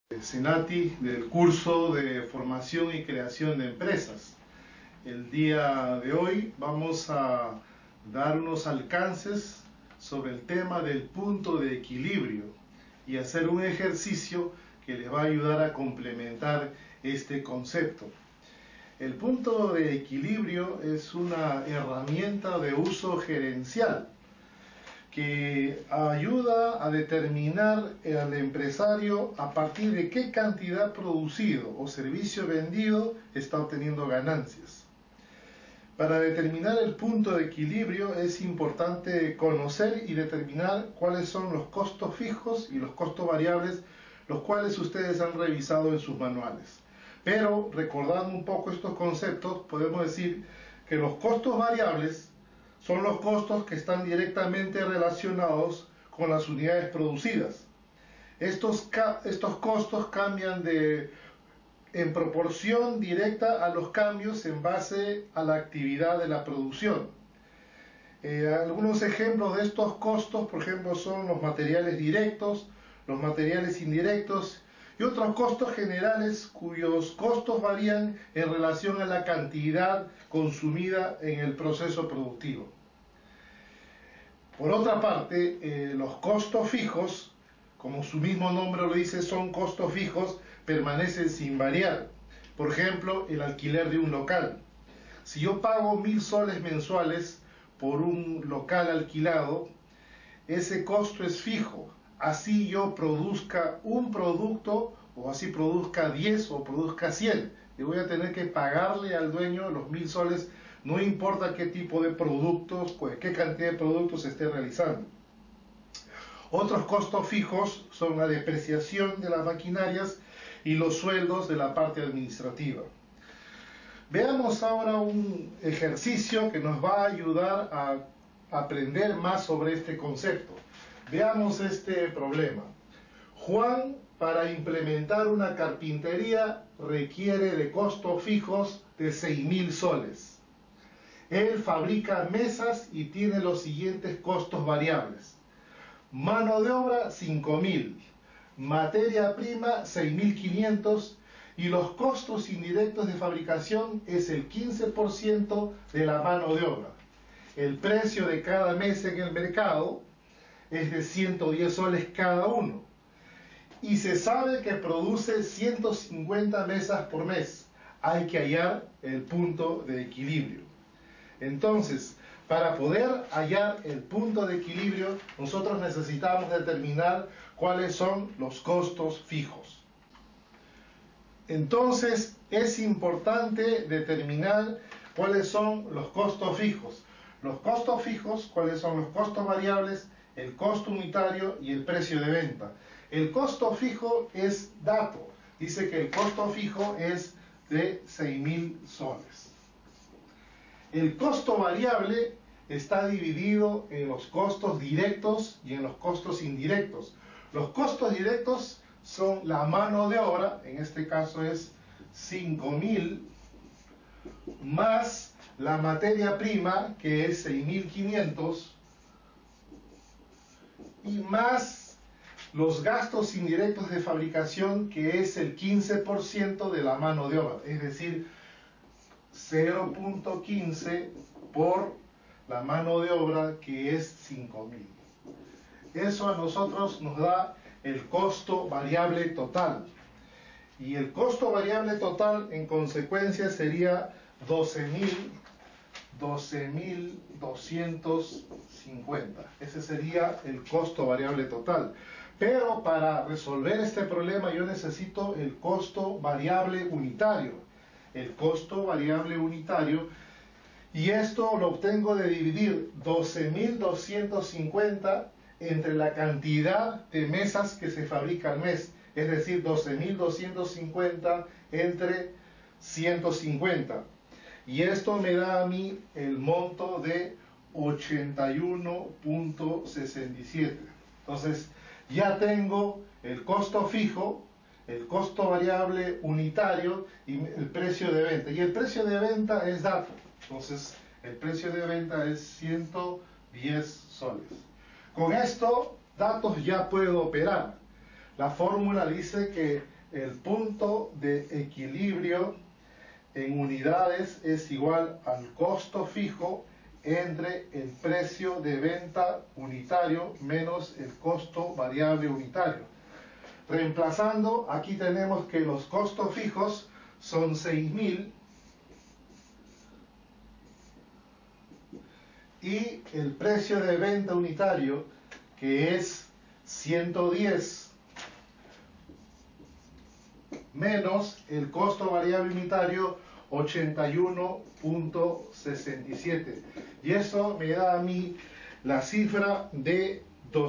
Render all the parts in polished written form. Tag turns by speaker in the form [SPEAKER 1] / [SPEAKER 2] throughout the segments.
[SPEAKER 1] Senati del curso de formación y creación de empresas. El día de hoy vamos a dar unos alcances sobre el tema del punto de equilibrio y hacer un ejercicio que les va a ayudar a complementar este concepto. El punto de equilibrio es una herramienta de uso gerencial que ayuda a determinar al empresario a partir de qué cantidad producido o servicio vendido está obteniendo ganancias. Para determinar el punto de equilibrio es importante conocer y determinar cuáles son los costos fijos y los costos variables, los cuales ustedes han revisado en sus manuales. Pero recordando un poco estos conceptos, podemos decir que los costos variables son los costos que están directamente relacionados con las unidades producidas. Estos costos cambian en proporción directa a los cambios en base a la actividad de la producción. Algunos ejemplos de estos costos, por ejemplo, son los materiales directos, los materiales indirectos y otros costos generales cuyos costos varían en relación a la cantidad consumida en el proceso productivo. Por otra parte, los costos fijos, como su mismo nombre lo dice, son costos fijos, permanecen sin variar. Por ejemplo, el alquiler de un local. Si yo pago 1000 soles mensuales por un local alquilado, ese costo es fijo. Así yo produzca un producto, o así produzca 10 o produzca 100. Yo voy a tener que pagarle al dueño los 1000 soles, no importa qué tipo de productos, pues qué cantidad de productos se esté realizando. Otros costos fijos son la depreciación de las maquinarias y los sueldos de la parte administrativa. Veamos ahora un ejercicio que nos va a ayudar a aprender más sobre este concepto. Veamos este problema. Juan, para implementar una carpintería, requiere de costos fijos de 6000 soles. Él fabrica mesas y tiene los siguientes costos variables. Mano de obra 5000, materia prima 6500 y los costos indirectos de fabricación es el 15% de la mano de obra. El precio de cada mesa en el mercado es de 110 soles cada uno. Y se sabe que produce 150 mesas por mes. Hay que hallar el punto de equilibrio. Entonces, para poder hallar el punto de equilibrio, nosotros necesitamos determinar cuáles son los costos fijos. Entonces, es importante determinar cuáles son los costos fijos. Los costos fijos, cuáles son los costos variables, el costo unitario y el precio de venta. El costo fijo es dato. Dice que el costo fijo es de 6000 soles. El costo variable está dividido en los costos directos y en los costos indirectos. Los costos directos son la mano de obra, en este caso es 5000, más la materia prima, que es 6500, y más los gastos indirectos de fabricación, que es el 15% de la mano de obra, es decir, 0.15 por la mano de obra, que es 5000. Eso a nosotros nos da el costo variable total. Y el costo variable total en consecuencia sería 12.250. Ese sería el costo variable total. Pero para resolver este problema yo necesito el costo variable unitario. El costo variable unitario, y esto lo obtengo de dividir 12.250 entre la cantidad de mesas que se fabrica al mes, es decir, 12.250 entre 150, y esto me da a mí el monto de 81.67. Entonces ya tengo el costo fijo, el costo variable unitario y el precio de venta. Y el precio de venta es dato. Entonces, el precio de venta es 110 soles. Con estos datos ya puedo operar. La fórmula dice que el punto de equilibrio en unidades es igual al costo fijo entre el precio de venta unitario menos el costo variable unitario. Reemplazando, aquí tenemos que los costos fijos son 6.000 y el precio de venta unitario, que es 110, menos el costo variable unitario 81.67. Y eso me da a mí la cifra de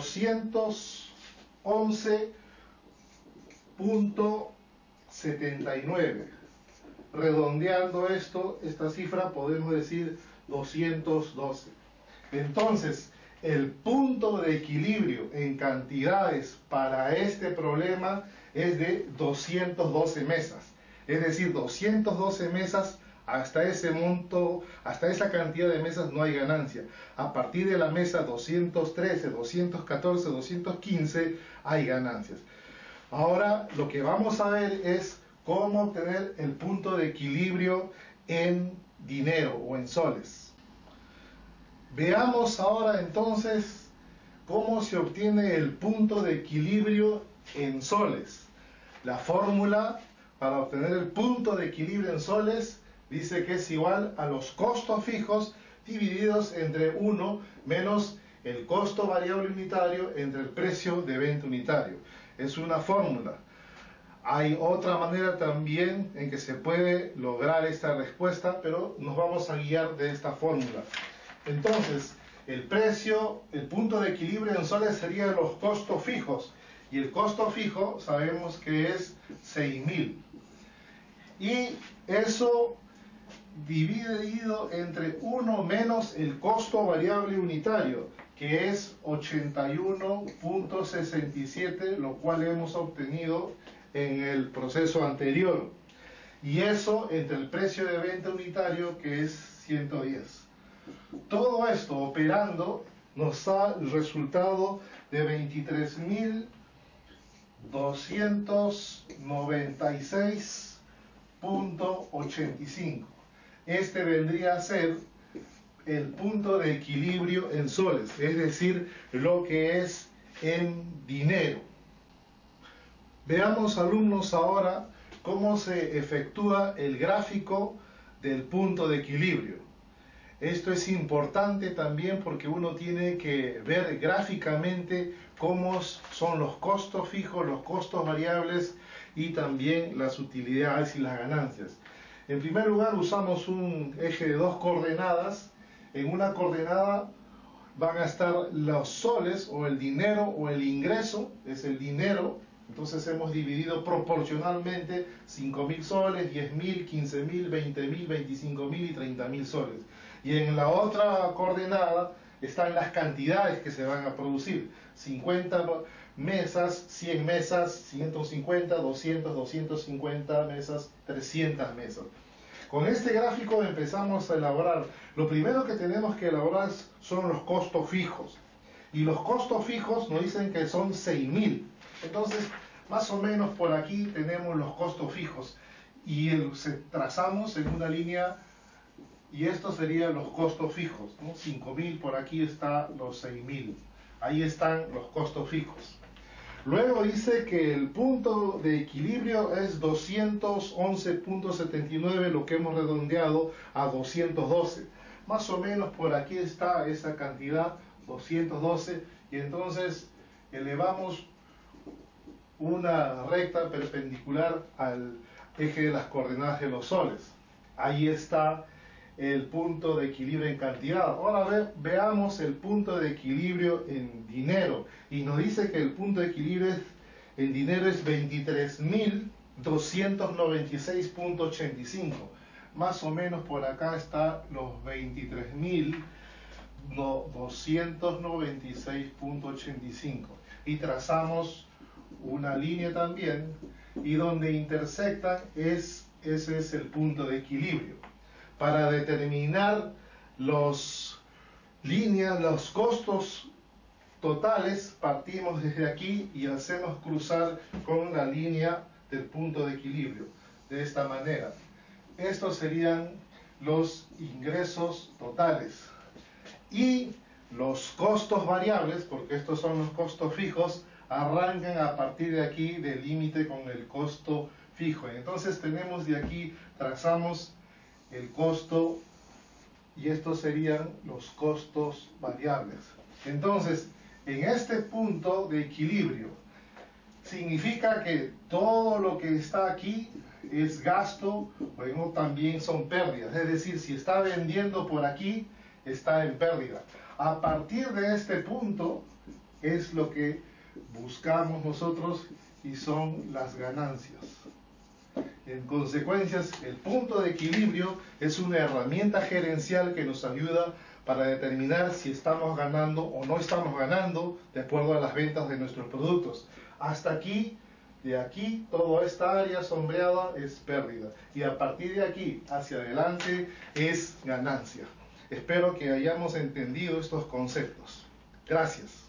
[SPEAKER 1] 211.79. Redondeando esta cifra podemos decir 212. Entonces, el punto de equilibrio en cantidades para este problema es de 212 mesas. Es decir, 212 mesas, hasta ese monto, hasta esa cantidad de mesas no hay ganancia. A partir de la mesa 213, 214, 215 hay ganancias. Ahora lo que vamos a ver es cómo obtener el punto de equilibrio en dinero o en soles. Veamos ahora entonces cómo se obtiene el punto de equilibrio en soles. La fórmula para obtener el punto de equilibrio en soles dice que es igual a los costos fijos divididos entre 1 menos el costo variable unitario entre el precio de venta unitario. Es una fórmula. Hay otra manera también en que se puede lograr esta respuesta, pero nos vamos a guiar de esta fórmula. Entonces, el punto de equilibrio en soles serían los costos fijos. Y el costo fijo sabemos que es 6.000. Y eso dividido entre 1 menos el costo variable unitario, que es 81.67, lo cual hemos obtenido en el proceso anterior. Y eso entre el precio de venta unitario, que es 110. Todo esto operando nos da el resultado de 23.296.85. Este vendría a ser el punto de equilibrio en soles, es decir, lo que es en dinero. Veamos, alumnos, ahora cómo se efectúa el gráfico del punto de equilibrio. Esto es importante también porque uno tiene que ver gráficamente cómo son los costos fijos, los costos variables y también las utilidades y las ganancias. En primer lugar, usamos un eje de 2 coordenadas. En una coordenada van a estar los soles o el dinero o el ingreso, es el dinero. Entonces hemos dividido proporcionalmente 5.000 soles, 10.000, 15.000, 20.000, 25.000 y 30.000 soles. Y en la otra coordenada están las cantidades que se van a producir. 50 mesas, 100 mesas, 150, 200, 250 mesas, 300 mesas. Con este gráfico empezamos a elaborar. Lo primero que tenemos que elaborar son los costos fijos. Y los costos fijos nos dicen que son 6.000. Entonces, más o menos por aquí tenemos los costos fijos. Y trazamos en una línea, y estos serían los costos fijos, ¿no? 5.000, por aquí está los 6.000. Ahí están los costos fijos. Luego dice que el punto de equilibrio es 211.79, lo que hemos redondeado a 212. Más o menos por aquí está esa cantidad, 212, y entonces elevamos una recta perpendicular al eje de las coordenadas de los soles. Ahí está el punto de equilibrio en cantidad. Ahora veamos el punto de equilibrio en dinero. Y nos dice que el punto de equilibrio en dinero es 23.296.85. Más o menos por acá está los 23.296.85. Y trazamos una línea también, y donde intersectan ese es el punto de equilibrio. Para determinar los costos totales, partimos desde aquí y hacemos cruzar con la línea del punto de equilibrio, de esta manera. Estos serían los ingresos totales. Y los costos variables, porque estos son los costos fijos, arrancan a partir de aquí del límite con el costo fijo. Entonces tenemos de aquí, trazamos el costo y estos serían los costos variables. Entonces, en este punto de equilibrio, significa que todo lo que está aquí es gasto, bueno, también son pérdidas. Es decir, si está vendiendo por aquí, está en pérdida. A partir de este punto es lo que buscamos nosotros y son las ganancias. En consecuencia, el punto de equilibrio es una herramienta gerencial que nos ayuda para determinar si estamos ganando o no estamos ganando de acuerdo a las ventas de nuestros productos. Hasta aquí, de aquí, toda esta área sombreada es pérdida. Y a partir de aquí hacia adelante es ganancia. Espero que hayamos entendido estos conceptos. Gracias.